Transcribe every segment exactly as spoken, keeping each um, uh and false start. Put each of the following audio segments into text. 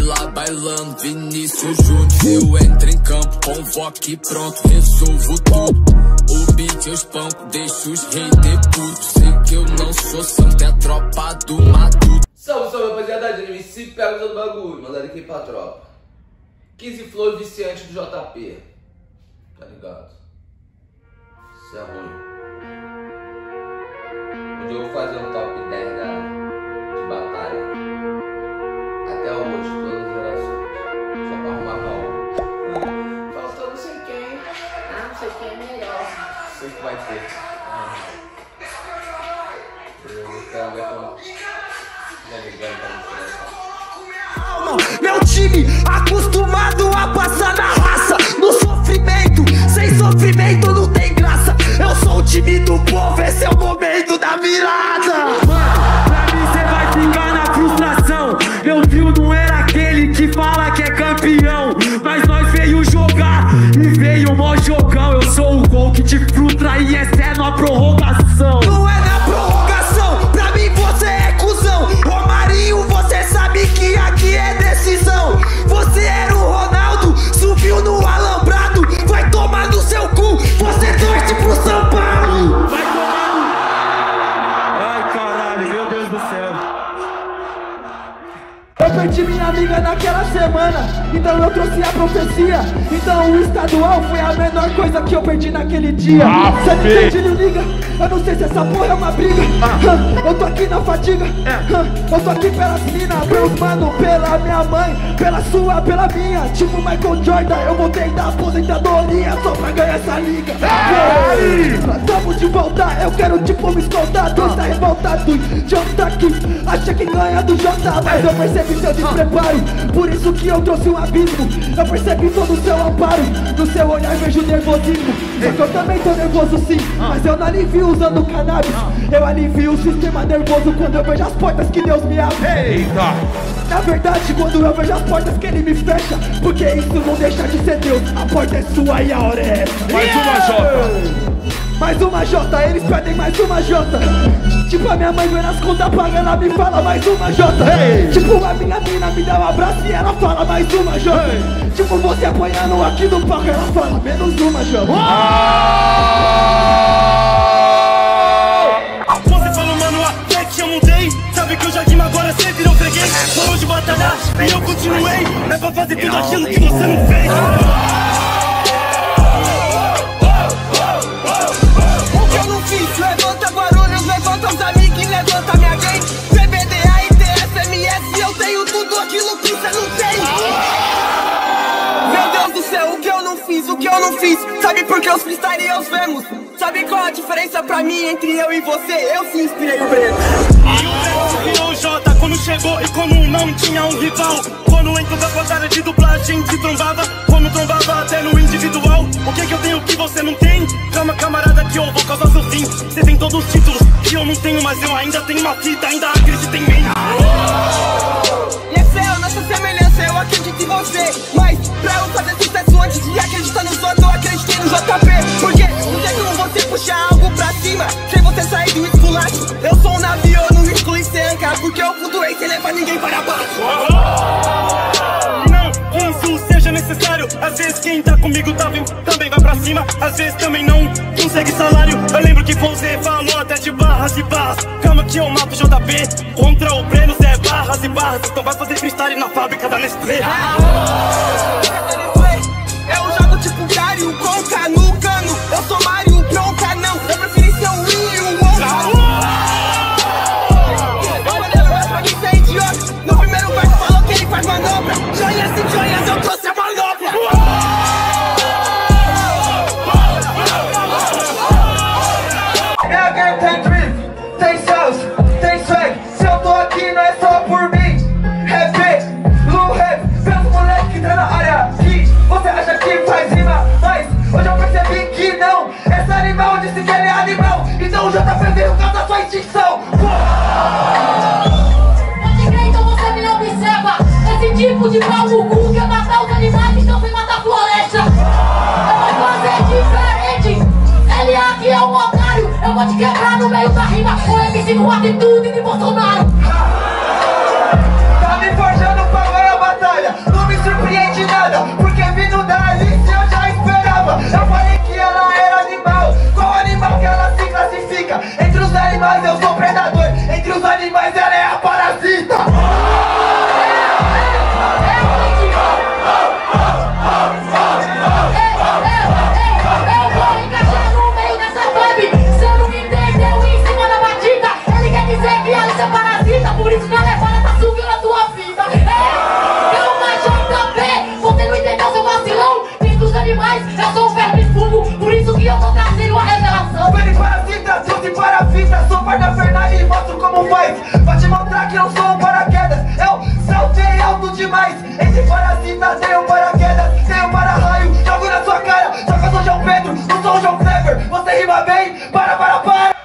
lá bailando Vinícius Júnior. Eu entro em campo, convoco e pronto, resolvo tudo. O beat eu espanco, deixo os haters putos. Sei que eu não sou santo, é a tropa do matuto. Salve, salve rapaziada, de M C pega todo bagulho, mandado aqui pra tropa. quinze flow viciante do J P. Tá ligado? Isso é ruim. Hoje eu vou fazer um top dez da, de batalha. Até hoje, todas as gerações. Só pra arrumar mal. Faltou não sei quem. Ah, não sei quem é melhor. Sei que vai ter. Ah. Eu vou ficar agora. Meu time acostumado a passar na raça, no sofrimento, sem sofrimento não tem graça. Eu sou o time do povo, esse é o momento da virada. Mano, pra mim cê vai ficar na frustração. Meu trio não era aquele que fala que é campeão, mas nós veio jogar e veio mó jogão. Eu sou o gol que te frustra e essa é na prorrogação. Não é na prorrogação, pra mim você é cuzão. Romarinho, você sabe que aqui é decisão. Você era o Ronaldo, subiu no alambrado. Vai tomar no seu cu, você torce pro São Paulo. Vai tomar no... Ai caralho, meu Deus do céu. Eu perdi minha amiga naquela semana, então eu trouxe a profecia. Então o estadual foi a menor coisa que eu perdi naquele dia. Cê não entende, não liga, eu não sei se essa porra é uma briga. ah. Eu tô aqui na fadiga, ah. Eu tô aqui pelas minas, pelos mano, pela minha mãe, pela sua, pela minha. Tipo Michael Jordan, eu voltei da aposentadoria só pra ganhar essa liga. Tamo de volta, eu quero tipo me escoltar. Dois tá revoltado, Jota aqui, acha que ganha do Jota, mas eu percebi seu despreparo, por isso que eu trouxe um abismo. Eu percebi todo o seu amparo, no seu olhar vejo nervosismo. Só que eu também tô nervoso sim, mas eu não alivio usando cannabis. Eu alivio o sistema nervoso quando eu vejo as portas que Deus me abre. Eita! Na verdade, quando eu vejo as portas que Ele me fecha, porque isso não deixa de ser Deus. A porta é sua e a hora é essa. Mais yeah! uma Jota! Mais uma Jota, eles pedem mais uma Jota. Tipo a minha mãe vem nas contas paga, ela me fala mais uma Jota. Hey! Tipo a minha mina me dá um abraço e ela fala mais uma Jota. Hey! Tipo você apanhando aqui no palco, ela fala menos uma Jota. Oh! Você falou, mano, até que eu mudei. Sabe que eu já rimo agora, você virou freguês. Falou de batalhar e eu continuei. É pra fazer tudo aquilo que você não fez. Levanta Guarulhos, levanta os amigos e levanta minha gang. C B D A e T S M S, eu tenho tudo aquilo que você não tem. Meu Deus do céu, o que eu não fiz, o que eu não fiz. Sabe por que os freestyle os vemos? Sabe qual a diferença pra mim entre eu e você? Eu sim inspirei o Breno. E o Breno virou o Jota quando chegou e quando não tinha um rival. Quando entrou da batalha de dublagem se trombava, quando trombava até no individual. O que que eu tenho que você não tem? Calma camarada que eu vou causar seu fim. Você tem todos os títulos que eu não tenho, mas eu ainda tenho uma fita, ainda acredito em mim. E essa é a nossa semelhança, eu acredito em você. Mas pra eu fazer sucesso antes de acreditar nos outros, eu acreditei no J P. Porque não tem como você puxar algo pra cima sem você sair do esculacho. Eu sou um navio, eu não risco e sem ancar, porque eu flutuei sem levar ninguém para baixo. Não que isso seja necessário. Às vezes quem tá comigo tá vindo, também vai pra cima. Às vezes também não consegue salário. Eu lembro que você falou até de barras e barras. Calma que eu mato o J P. Contra o Breno é barras e barras. Então vai fazer freestyle na fábrica da Nestlé. Eu jogo tipo Gario, Conca no cano. Eu sou Mario, Bronca não. Eu preferi ser um Wii e um Wonka. No primeiro verso falou que ele faz manobra. Joias e joias, eu trouxe a manobra. É a tem drift, tem salsa, tem swag. Se eu tô aqui não é só por mim. Rap, Lu Rap, pelos moleque que tá na área. Que você acha que faz rima, mas hoje eu percebi que não. Esse animal disse que ele é animal, então o J P veio por causa da sua extinção. Esse tipo de pau no cu quer matar os animais, então vem matar a floresta. Eu vou fazer diferente. Ele aqui é um otário. Eu vou te quebrar no meio da rima. O M C com atitude de Bolsonaro. Tá me forjando pra ganhar a batalha. como faz, pra te mostrar que eu sou um paraquedas. Eu saltei alto demais, entre parasitas tenho paraquedas, tenho para-raio, jogo na sua cara. Só que eu sou João Pedro, não sou o João Clever. Você rima bem, para, para, para.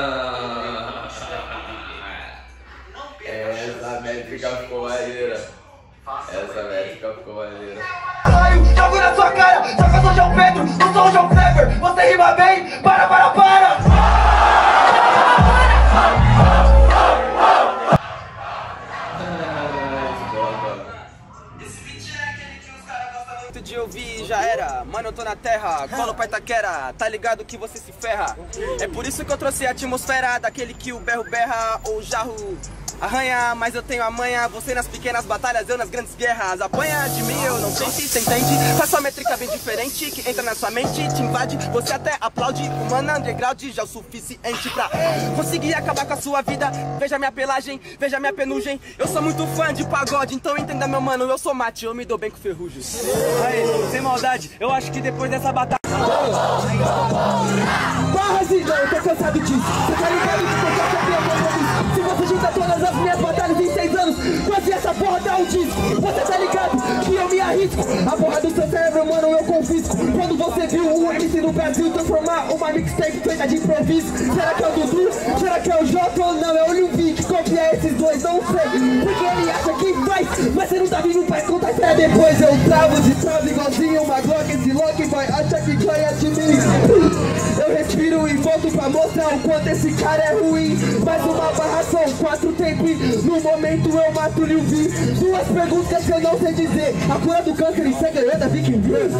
Essa métrica ficou maneira. Essa métrica ficou maneira. Raio, jogo na sua cara. Só que eu sou João Pedro, não sou o João Clever. Você rima bem, para, para, para. De ouvir já era, mano, eu tô na terra, colo pra Itaquera, tá ligado que você se ferra. É por isso que eu trouxe a atmosfera daquele que o berro berra ou o jarro arranha, mas eu tenho a manha, você nas pequenas batalhas, eu nas grandes guerras. Apanha de mim, eu não sei se você entende, faz sua métrica bem diferente, que entra na sua mente, te invade, você até aplaude. O mano underground já é o suficiente pra conseguir acabar com a sua vida. Veja minha pelagem, veja minha penugem, eu sou muito fã de pagode, então entenda meu mano, eu sou mate, eu me dou bem com ferrugem. Aí, sem maldade, eu acho que depois dessa batalha... Barras e não, eu tô cansado disso. Você tá ligado que você já sabia o compromisso. Se você junta todas as minhas batalhas em seis anos, quase essa porra dá um disco. Você tá ligado que eu me arrisco. A porra do seu cérebro, mano, eu confisco. Quando você viu um M C no Brasil transformar uma mixtape feita de improviso, será que é o Dudu? Será que é o Jota ou não? É o Lil V que copia esses dois, não sei. Porque ele acha que faz, mas você não tá vindo pra contar a história. Depois eu travo de travo igualzinho uma Glock. Esse Loki vai achar que ganha de mim. Eu respiro e volto pra mostrar o quanto esse cara é ruim. Mais uma barra são quatro tempos. No momento eu mato o Lil V. Duas perguntas que eu não sei dizer. A cura do câncer em sangue é da Viking Blues.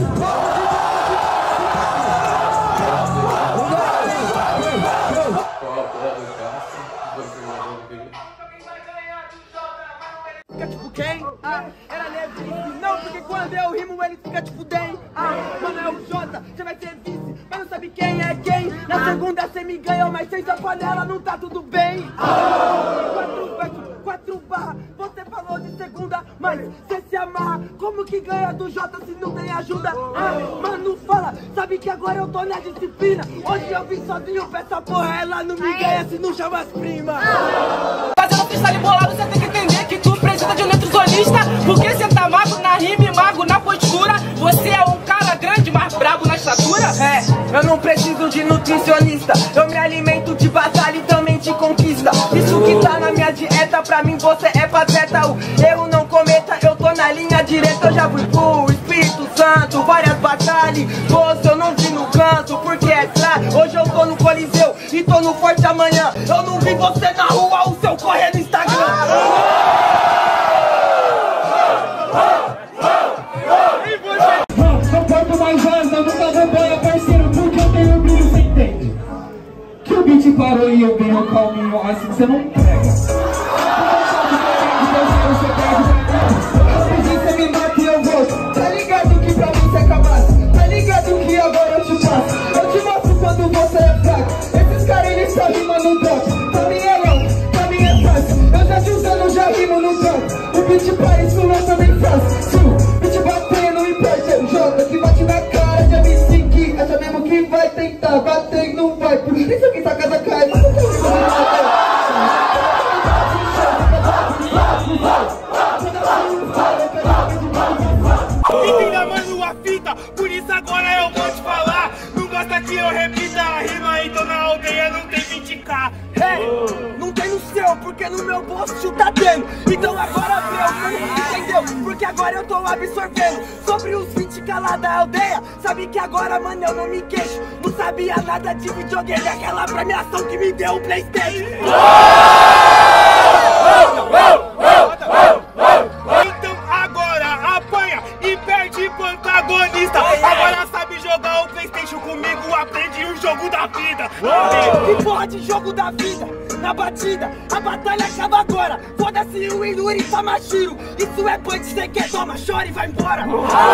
Fica tipo quem? Ah, era leve. Não, porque quando eu rimo ele fica tipo dem. Ah, mano, é o Jota, você vai ser vice, mas não sabe quem é quem. Na segunda cê me ganhou, mas sem sua panela não tá tudo bem. Ah, quatro versos, quatro barras, você falou de segunda, mas cê se amarra. Como que ganha do Jota se não tem ajuda? Ah, mano, fala, sabe que agora eu tô na disciplina. Hoje eu vim sozinho pra essa porra, ela não me ganha se não chama as primas. Fazendo freestyle bolado, cê tem que entender que tu precisa de um nutricionista. Porque cê tá magro na rima e magro na postura. Você é um cara grande, mas brabo na estatura. É, eu não preciso de nutricionista. Eu me alimento de batalha e também de conquista. Isso que tá na minha dieta, pra mim você é pateta. O erro não cometa, eu tô na linha direta. Eu já fui pro Espírito Santo, várias batalhas. Você eu não vi no canto, porque é claro. Hoje eu tô no Coliseu e tô no Forte amanhã. Eu não vi você na rua, o seu correr no Instagram. Não porto mais asa, nunca vou banha, parceiro, porque eu tenho brilho, cê entende? Que o beat parou e eu venho calminho, assim você não pega. Você me mata e eu volto. Tá ligado que pra mim cê é cabaço? Tá ligado que agora eu te passo? Eu te mostro quando você é fraco. Esses caras eles só rimam no drop. Pra mim é longo, pra mim é fácil. Eu já te usando, já rimo no drop. O beat parece que eu também faço. Beat batendo e parceiro, joga que bate na cara de M C que acha mesmo que vai tentar bater e não vai. Por isso que essa casa cai, mas não tem como bater. Entenda, mano, a fita, por isso agora eu vou te falar. Não gosta que eu repita a rima, então na aldeia não tem vinte K. Hey, não tem no seu, porque no meu bolso tá tendo. Então agora meu, você não entendeu, porque agora eu tô absorvendo. Sobre os vinte K lá da aldeia, sabe que agora, mano, eu não me queixo. Não sabia nada de videogame, aquela premiação que me deu o PlayStation. Então agora apanha e perde pro antagonista. Agora sabe jogar o PlayStation comigo, aprende o jogo da vida. Que porra de jogo da vida? Na batida, a batalha acaba agora. Foda-se o Inuri Tamashiro. Isso é punch, cê quer, toma, chora e vai embora.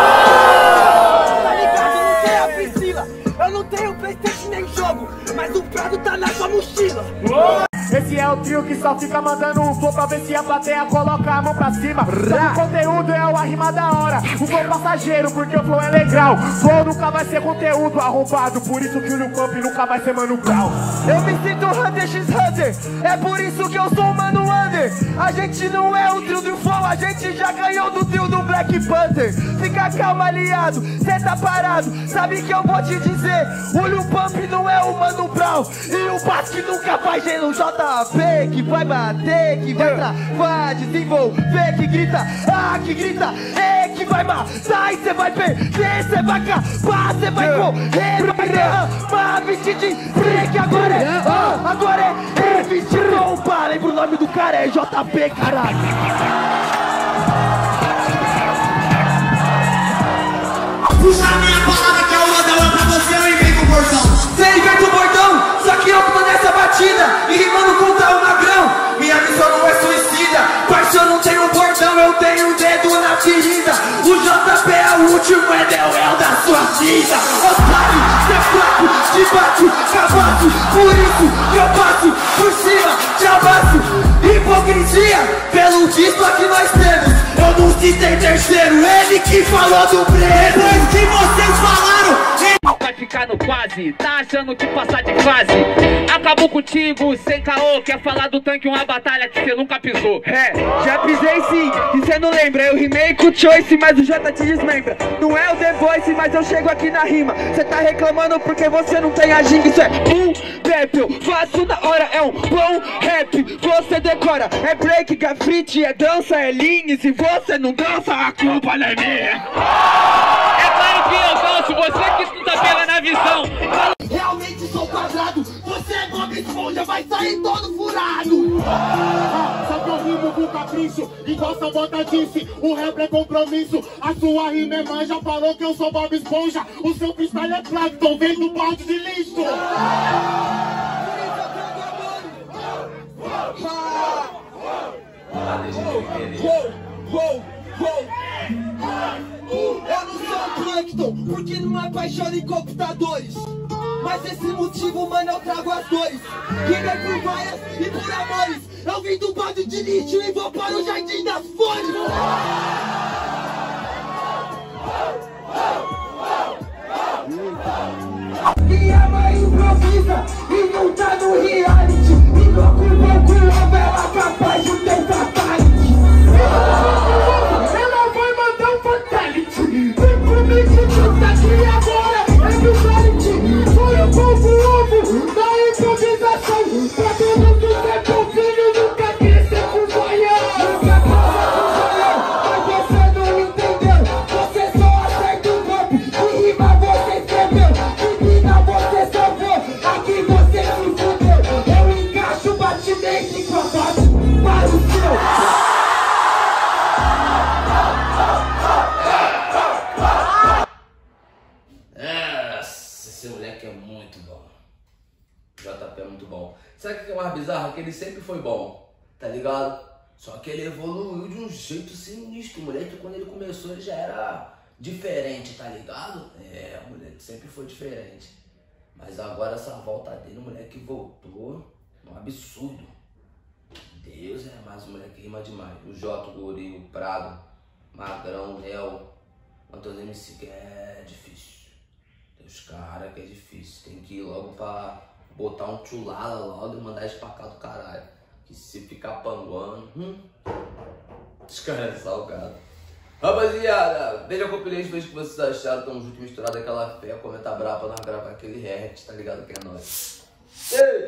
Tá ligado, não tem a Priscila. Eu não tenho PlayStation nem jogo, mas o Prado tá na sua mochila. Esse é o trio que só fica mandando um flow pra ver se a plateia coloca a mão pra cima. O conteúdo é uma rima da hora, o flow passageiro porque o flow é legal. Flow nunca vai ser conteúdo arrombado, por isso que o Lil Pump nunca vai ser Mano Brown. Eu me sinto Hunter x Hunter, é por isso que eu sou o Mano Under. A gente não é o trio do flow, a gente já ganhou do trio do Black Panther. Fica calma, aliado, cê tá parado, sabe que eu vou te dizer. O Lil Pump não é o Mano Brown, e o Bass que nunca vai ser no J P, que vai bater, que vai travar, desenvolver, que grita, ah, que grita, é, que vai matar, e cê vai perder, cê vai acabar, cê vai correr, vai derramar, vestir de freak, agora é, ah, agora é, é, vestir roupa, lembra o nome do cara, é J P, caralho. Puxa a minha palavra que é uma dela pra você, eu invento o bordão. Você inventa o bordão, só que eu tô nessa batida e rimando contra o magrão. Minha missão não é suicida, parceiro, eu não tenho um bordão, eu tenho um dedo na ferida. O J P é o último Edel da sua vida. Otário, cê é fraco, te bate, cabaço, por isso que eu passo por cima, te abraço. Hipocrisia, pelo visto aqui nós temos. Eu não citei terceiro, ele que falou do Breno. Depois que vocês falaram, vai ficar no quase, tá achando que passar de fase? Acabou contigo, sem caô, quer falar do tanque, uma batalha que cê nunca pisou. É, já pisei sim, e cê não lembra. Eu rimei com o Choice, mas o J te desmembra. Não é o The Voice, mas eu chego aqui na rima. Cê tá reclamando porque você não tem a ginga. Isso é um rap, eu faço na hora, é um bom rap. Você decora, é break, grafite, é dança, é linha. E se você não dança, a culpa não é minha. É claro que eu danço, você que não tá pegando a visão. realmente sou quadrado. Você é Bob Esponja, vai sair todo furado. Ah, só que eu rimo com capricho, igual Sabota disse, o rap é compromisso. A sua rima é manja, falou que eu sou Bob Esponja. O seu freestyle é Plankton, vem do balde de lixo. Eu não sou Plankton, porque não apaixono em computadores. Mas esse motivo, mano, eu trago as dores. Rimei por vaias e por amores. Eu vim do balde de lixo e vou para o jardim das flores. Minha mãe improvisa e não tá no reality. E tô com pouco novela capaz de ter fatality. Ela vai mandar um fatality. Vem comigo, tu tá aqui agora. É brutality. Foi um pouco ovo da improvisação. Pra todo mundo ser teu filho, nunca quis ser com zoião. Nunca quis ser com zoião, mas você não entendeu. Você só acerta o golpe, que rima você escreveu, que mina você salvou, aqui você se fudeu. Eu encaixo o batimento com a base para o seu. Esse moleque é muito bom. O J P é muito bom. Sabe o que é mais bizarro? Que ele sempre foi bom, tá ligado? Só que ele evoluiu de um jeito sinistro. O moleque, quando ele começou, ele já era diferente, tá ligado? É, o moleque sempre foi diferente. Mas agora essa volta dele, o moleque voltou um absurdo. Deus, é mais um moleque rima demais. O Jota, o Guri, o Prado, Magrão, o Léo, Antônio M C, que é difícil. Tem os caras que é difícil. Tem que ir logo pra botar um tchulala logo e mandar espacar do caralho. Que se ficar panguando, hum, os caras é salgado. Rapaziada, deixa eu compilar os vídeos que vocês acharam. Tamo junto, misturado aquela fé. Comenta brava pra nós gravar aquele react, tá ligado que é nóis. Ei!